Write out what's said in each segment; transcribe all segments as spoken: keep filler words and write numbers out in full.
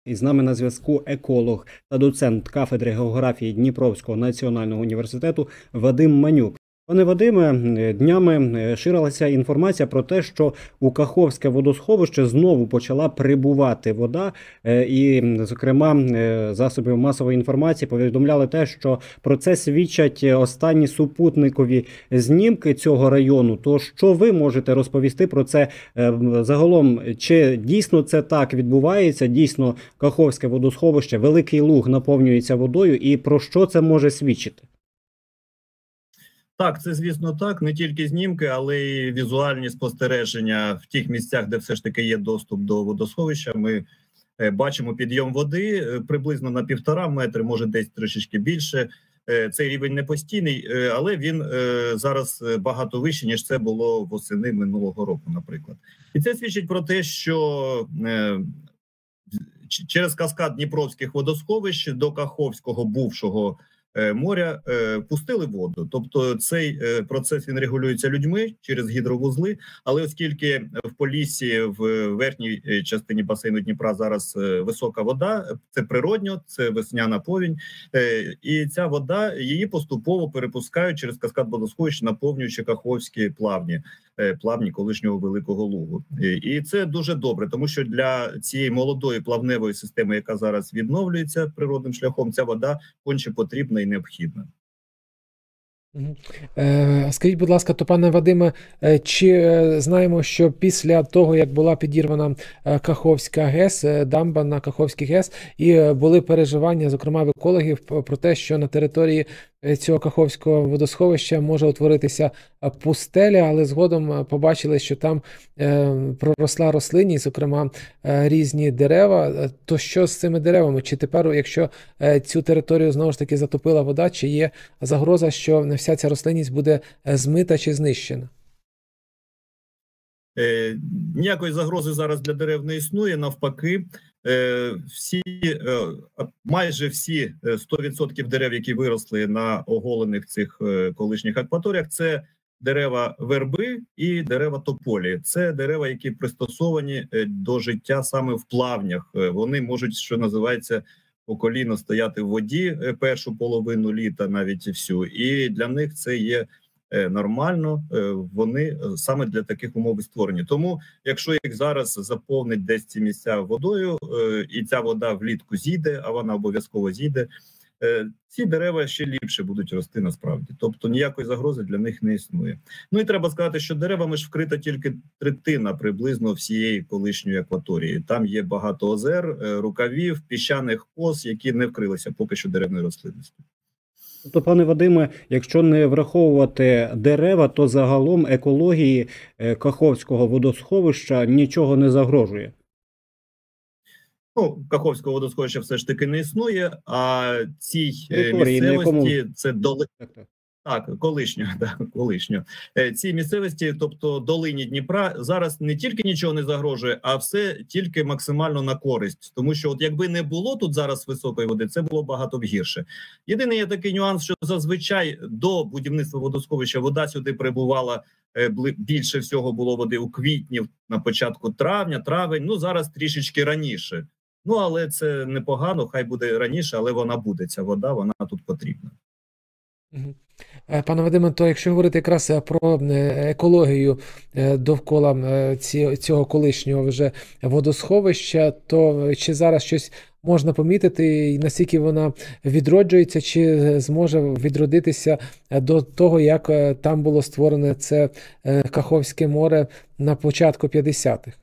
І з нами на зв'язку еколог та доцент кафедри географії Дніпровського національного університету Вадим Манюк. Пане Вадиме, днями ширилася інформація про те, що у Каховське водосховище знову почала прибувати вода. І, зокрема, засоби масової інформації повідомляли те, що про це свідчать останні супутникові знімки цього району. То що ви можете розповісти про це загалом? Чи дійсно це так відбувається? Дійсно, Каховське водосховище, Великий Луг наповнюється водою, і про що це може свідчити? Так, це, звісно, так. Не тільки знімки, але й візуальні спостереження в тих місцях, де все ж таки є доступ до водосховища. Ми бачимо підйом води приблизно на півтора метри, може десь трішечки більше. Цей рівень не постійний, але він зараз багато вищий, ніж це було восени минулого року, наприклад. І це свідчить про те, що через каскад Дніпровських водосховищ до Каховського бувшого моря пустили воду. Тобто цей процес він регулюється людьми через гідровузли, але оскільки в Поліссі, в верхній частині басейну Дніпра зараз висока вода, це природньо, це весняна повінь, і ця вода, її поступово перепускають через каскад водосховищ, наповнюючи Каховські плавні, плавні колишнього Великого Лугу. І це дуже добре, тому що для цієї молодої плавневої системи, яка зараз відновлюється природним шляхом, ця вода конче потрібна і необхідна. Скажіть, будь ласка, то, пане Вадиме, чи знаємо, що після того, як була підірвана Каховська ГЕС, дамба на Каховській ГЕС, і були переживання, зокрема в екологів, про те, що на території цього Каховського водосховища може утворитися пустеля, але згодом побачили, що там проросла рослинність, зокрема різні дерева. То що з цими деревами? Чи тепер, якщо цю територію знову ж таки затопила вода, чи є загроза, що вся ця рослинність буде змита чи знищена? Е, ніякої загрози зараз для дерев не існує, навпаки. Е, всі, е, майже всі сто відсотків дерев, які виросли на оголених цих е, колишніх акваторіях, це дерева верби і дерева тополі. Це дерева, які пристосовані до життя саме в плавнях. Вони можуть, що називається, по коліно стояти в воді першу половину літа, навіть і всю. І для них це є нормально, вони саме для таких умов створені. Тому, якщо їх зараз заповнить десь ці місця водою, і ця вода влітку зійде, а вона обов'язково зійде, ці дерева ще ліпше будуть рости насправді. Тобто ніякої загрози для них не існує. Ну і треба сказати, що деревами ж вкрита тільки третина приблизно всієї колишньої акваторії. Там є багато озер, рукавів, піщаних кос, які не вкрилися поки що деревною рослинністю. Тобто, пане Вадиме, якщо не враховувати дерева, то загалом екології Каховського водосховища нічого не загрожує? Ну, Каховського водосховища все ж таки не існує, а цій Території, місцевості, якому... це доли... Так, колишньо, так, колишньо. Цій місцевості, тобто долині Дніпра, зараз не тільки нічого не загрожує, а все тільки максимально на користь. Тому що от якби не було тут зараз високої води, це було багато б гірше. Єдиний є такий нюанс, що зазвичай до будівництва водосховища вода сюди прибувала, більше всього було води у квітні, на початку травня, травень, ну зараз трішечки раніше. Ну, але це непогано, хай буде раніше, але вона буде, ця вода, вона тут потрібна. Пане Вадиме, то якщо говорити якраз про екологію довкола цього колишнього вже водосховища, то чи зараз щось можна помітити, і наскільки вона відроджується, чи зможе відродитися до того, як там було створене це Каховське море на початку п'ятдесятих?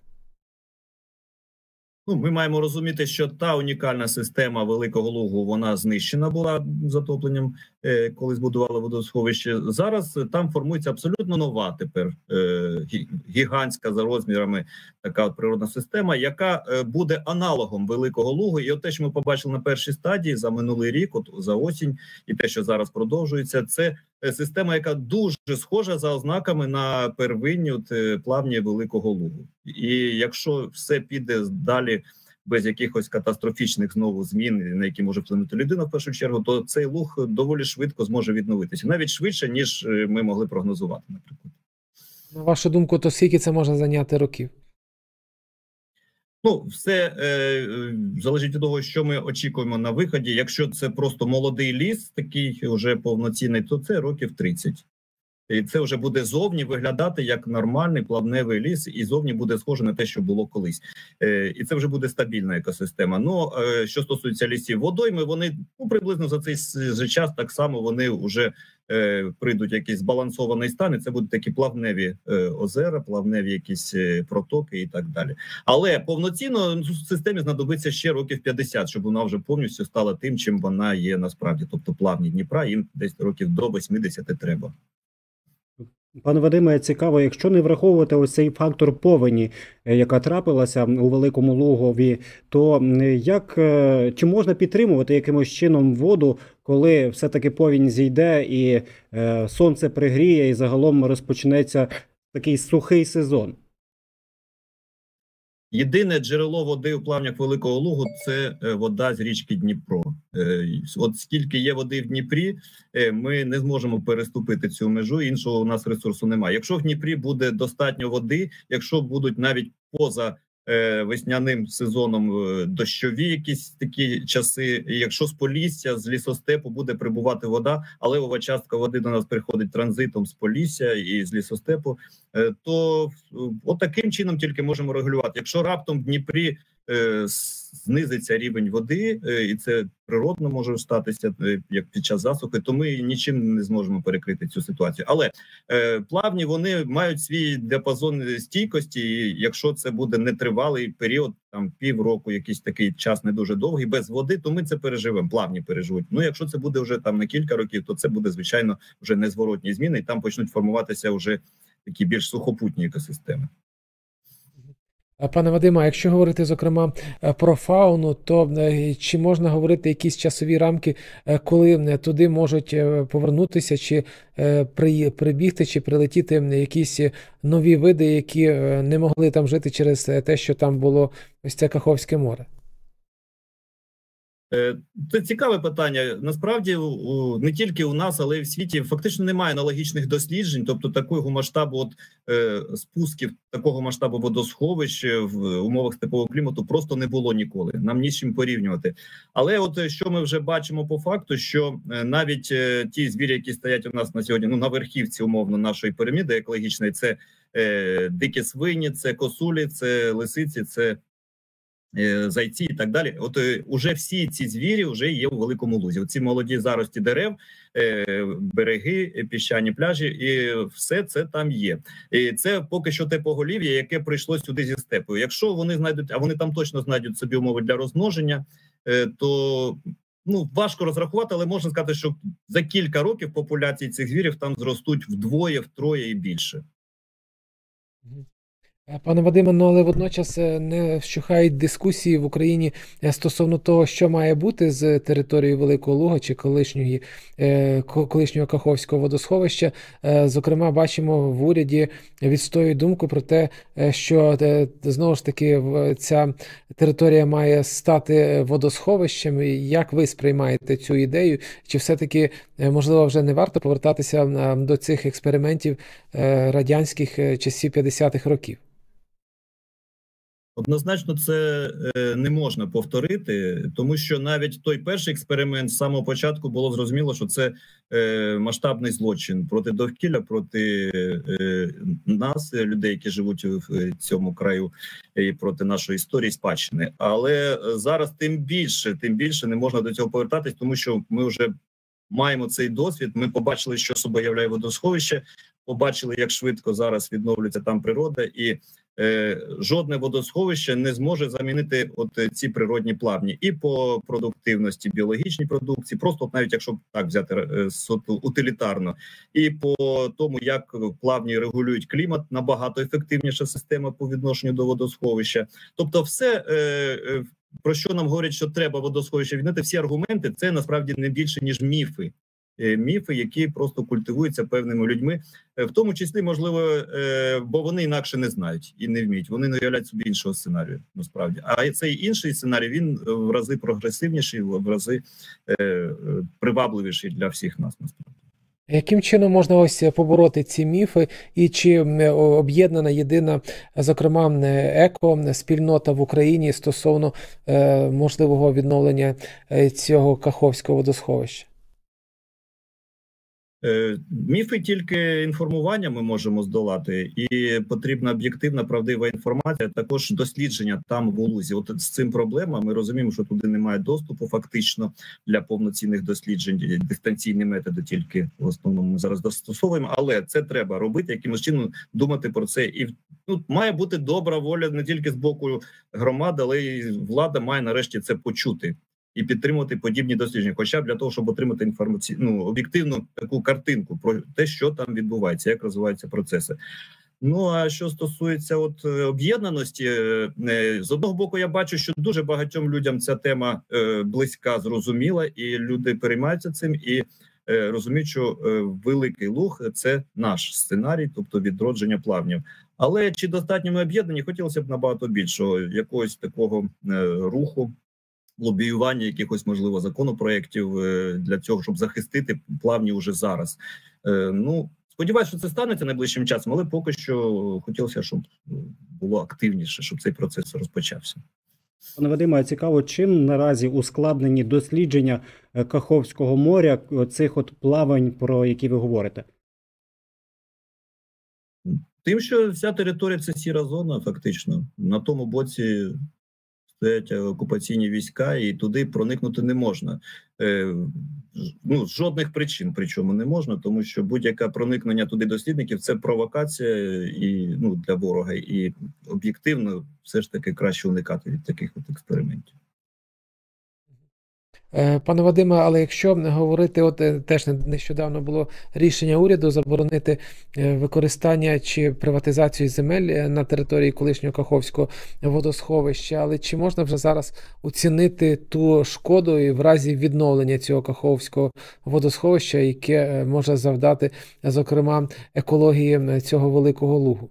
Ну, ми маємо розуміти, що та унікальна система Великого Лугу, вона знищена була затопленням, е, коли збудували водосховище. Зараз там формується абсолютно нова тепер е, гігантська за розмірами така от природна система, яка е, буде аналогом Великого Лугу. І от те, що ми побачили на першій стадії за минулий рік, от за осінь, і те, що зараз продовжується, це система, яка дуже схожа за ознаками на первинні от, плавні Великого Лугу. І якщо все піде далі без якихось катастрофічних знову змін, на які може вплинути людина в першу чергу, то цей луг доволі швидко зможе відновитися. Навіть швидше, ніж ми могли прогнозувати, наприклад. На вашу думку, то скільки це може зайняти років? Ну, все е, залежить від того, що ми очікуємо на виході. Якщо це просто молодий ліс, такий вже повноцінний, то це років тридцять. І це вже буде зовні виглядати як нормальний плавневий ліс, і зовні буде схоже на те, що було колись. Е, і це вже буде стабільна екосистема. Ну, е, що стосується лісів водойми, вони ну, приблизно за цей же час так само вони вже е, прийдуть в якийсь збалансований стан, і це будуть такі плавневі е, озера, плавневі якісь е, протоки і так далі. Але повноцінно в системі знадобиться ще років п'ятдесят, щоб вона вже повністю стала тим, чим вона є насправді. Тобто плавні Дніпра їм десь років до вісімдесят треба. Пане Вадиме, цікаво, якщо не враховувати ось цей фактор повені, яка трапилася у Великому Лугові, то як, чи можна підтримувати якимось чином воду, коли все-таки повінь зійде і е, сонце пригріє і загалом розпочнеться такий сухий сезон? Єдине джерело води у плавнях Великого Лугу – це вода з річки Дніпро. От скільки є води в Дніпрі, ми не зможемо переступити цю межу, іншого у нас ресурсу немає. Якщо в Дніпрі буде достатньо води, якщо будуть навіть поза весняним сезоном дощові якісь такі часи, якщо з Полісся, з лісостепу буде прибувати вода, а левова частка води до нас приходить транзитом з Полісся і з лісостепу, то от таким чином тільки можемо регулювати. Якщо раптом в Дніпрі е, знизиться рівень води, е, і це природно може статися, е, як під час засухи, то ми нічим не зможемо перекрити цю ситуацію. Але е, плавні вони мають свій діапазон стійкості, і якщо це буде нетривалий період, там півроку, якийсь такий час не дуже довгий, без води, то ми це переживемо, плавні переживуть. Ну, якщо це буде вже там на кілька років, то це буде, звичайно, вже незворотні зміни, і там почнуть формуватися вже такі більш сухопутні екосистеми. Пане Вадиме, а якщо говорити, зокрема, про фауну, то чи можна говорити якісь часові рамки, коли туди можуть повернутися, чи прибігти, чи прилетіти якісь нові види, які не могли там жити через те, що там було ось це Каховське море? Це цікаве питання. Насправді, не тільки у нас, але й в світі фактично немає аналогічних досліджень, тобто такого масштабу от, е, спусків, такого масштабу водосховищ в умовах степового клімату просто не було ніколи. Нам ні з чим порівнювати. Але от що ми вже бачимо по факту, що навіть е, ті звірі, які стоять у нас на сьогодні, ну на верхівці умовно нашої піраміди екологічної, це е, дикі свині, це косулі, це лисиці, це зайці і так далі. От е, уже всі ці звірі вже є у Великому Лузі. Оці молоді зарості дерев, е, береги, піщані пляжі, і все це там є. І це поки що те поголів'я, яке прийшло сюди зі степу. Якщо вони знайдуть, а вони там точно знайдуть собі умови для розмноження, е, то ну важко розрахувати, але можна сказати, що за кілька років популяції цих звірів там зростуть вдвоє, втроє і більше. Пане Вадиме, ну але водночас не вщухають дискусії в Україні стосовно того, що має бути з території Великого Луга чи колишньої, колишнього Каховського водосховища. Зокрема, бачимо в уряді відстоюють думку про те, що знову ж таки ця територія має стати водосховищем. Як ви сприймаєте цю ідею? Чи все-таки, можливо, вже не варто повертатися до цих експериментів радянських часів п'ятдесятих років? Однозначно це е, не можна повторити, тому що навіть той перший експеримент з самого початку було зрозуміло, що це е, масштабний злочин проти довкілля, проти е, нас, людей, які живуть в цьому краю, і проти нашої історії, спадщини. Але зараз тим більше, тим більше не можна до цього повертатись, тому що ми вже маємо цей досвід, ми побачили, що собою являє водосховище, побачили, як швидко зараз відновлюється там природа, і е, жодне водосховище не зможе замінити от ці природні плавні і по продуктивності біологічній продукції, просто от навіть якщо так взяти е, утилітарно, і по тому, як плавні регулюють клімат, набагато ефективніша система по відношенню до водосховища. Тобто все, е, е, про що нам говорять, що треба водосховище відновити, всі аргументи, це насправді не більше, ніж міфи. Міфи, які просто культивуються певними людьми, в тому числі, можливо, бо вони інакше не знають і не вміють. Вони не уявляють собі іншого сценарію, насправді. А цей інший сценарій, він в рази прогресивніший, в рази привабливіший для всіх нас, насправді. Яким чином можна ось побороти ці міфи, і чи об'єднана єдина, зокрема, еко-спільнота в Україні стосовно е, можливого відновлення цього Каховського водосховища? Міфи тільки інформування ми можемо здолати, і потрібна об'єктивна, правдива інформація, також дослідження там в Улузі. От з цим проблема, ми розуміємо, що туди немає доступу фактично для повноцінних досліджень, дистанційні методи тільки в основному ми зараз застосовуємо, але це треба робити, якимось чином думати про це. І ну, має бути добра воля не тільки з боку громади, але й влада має нарешті це почути і підтримувати подібні дослідження, хоча б для того, щоб отримати інформаційну, ну, об'єктивну таку картинку про те, що там відбувається, як розвиваються процеси. Ну, а що стосується от об'єднаності, з одного боку, я бачу, що дуже багатьом людям ця тема близька, зрозуміла, і люди переймаються цим, і розуміють, що Великий Луг – це наш сценарій, тобто відродження плавнів. Але чи достатньо ми об'єднані, хотілося б набагато більшого, якогось такого руху, лобіювання якихось, можливо, законопроєктів для цього, щоб захистити плавні уже зараз. Ну, сподіваюся, що це станеться найближчим часом, але поки що хотілося, щоб було активніше, щоб цей процес розпочався. Пане Вадиме, цікаво, чим наразі ускладнені дослідження Каховського моря, цих от плавань, про які ви говорите? Тим, що вся територія – це сіра зона, фактично. На тому боці стоять окупаційні війська, і туди проникнути не можна. Е, ну, з жодних причин, причому не можна, тому що будь-яке проникнення туди дослідників – це провокація і, ну, для ворога. І об'єктивно все ж таки краще уникати від таких от експериментів. Пане Вадиме, але якщо говорити, от теж нещодавно було рішення уряду заборонити використання чи приватизацію земель на території колишнього Каховського водосховища, але чи можна вже зараз оцінити ту шкоду і в разі відновлення цього Каховського водосховища, яке може завдати, зокрема, екології цього Великого Лугу?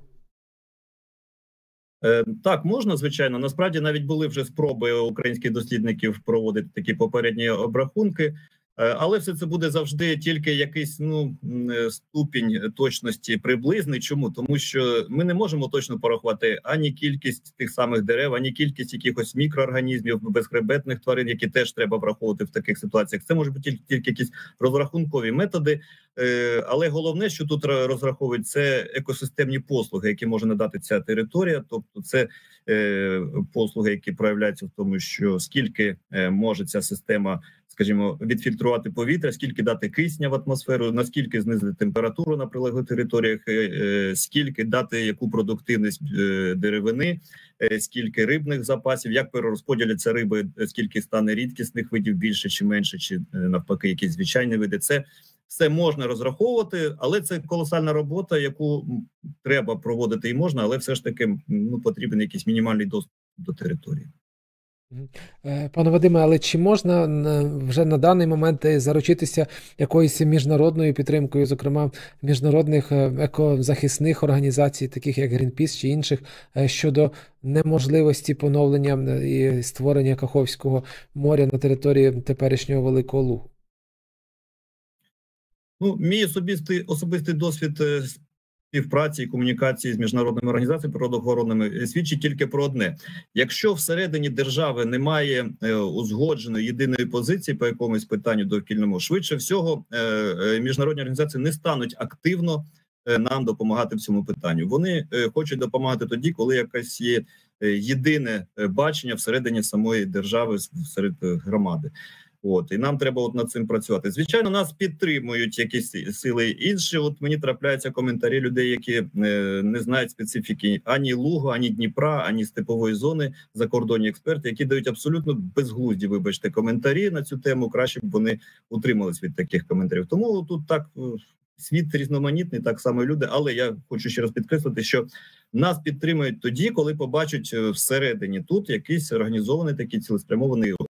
Так, можна, звичайно. Насправді навіть були вже спроби українських дослідників проводити такі попередні обрахунки, але все це буде завжди тільки якийсь, ну, ступінь точності приблизний. Чому? Тому що ми не можемо точно порахувати ані кількість тих самих дерев, ані кількість якихось мікроорганізмів, безхребетних тварин, які теж треба враховувати в таких ситуаціях. Це можуть бути тільки, тільки якісь розрахункові методи, але головне, що тут розраховують, це екосистемні послуги, які може надати ця територія. Тобто це послуги, які проявляються в тому, що скільки може ця система, скажімо, відфільтрувати повітря, скільки дати кисня в атмосферу, наскільки знизити температуру на прилеглих територіях, скільки дати яку продуктивність деревини, скільки рибних запасів, як перерозподіляться риби, скільки стане рідкісних видів більше чи менше, чи навпаки якісь звичайні види. Це все можна розраховувати, але це колосальна робота, яку треба проводити і можна, але все ж таки, ну, потрібен якийсь мінімальний доступ до території. Пане Вадиме, але чи можна вже на даний момент заручитися якоюсь міжнародною підтримкою, зокрема міжнародних екозахисних організацій, таких як Greenpeace чи інших, щодо неможливості поновлення і створення Каховського моря на території теперішнього Великого Лугу? Ну, мій особистий, особистий досвід співпраці і комунікації з міжнародними організаціями природоохоронними свідчить тільки про одне. Якщо всередині держави немає узгодженої єдиної позиції по якомусь питанню довкільному, швидше всього міжнародні організації не стануть активно нам допомагати в цьому питанню. Вони хочуть допомагати тоді, коли якесь є єдине бачення всередині самої держави, серед громади. От, і нам треба от над цим працювати. Звичайно, нас підтримують якісь сили інші. От мені трапляються коментарі людей, які е, не знають специфіки ані Лугу, ані Дніпра, ані степової зони, закордонні експерти, які дають абсолютно безглузді, вибачте, коментарі на цю тему. Краще б вони утримались від таких коментарів. Тому тут так світ різноманітний, так само і люди. Але я хочу ще раз підкреслити, що нас підтримують тоді, коли побачать всередині тут якийсь організований такий цілеспрямований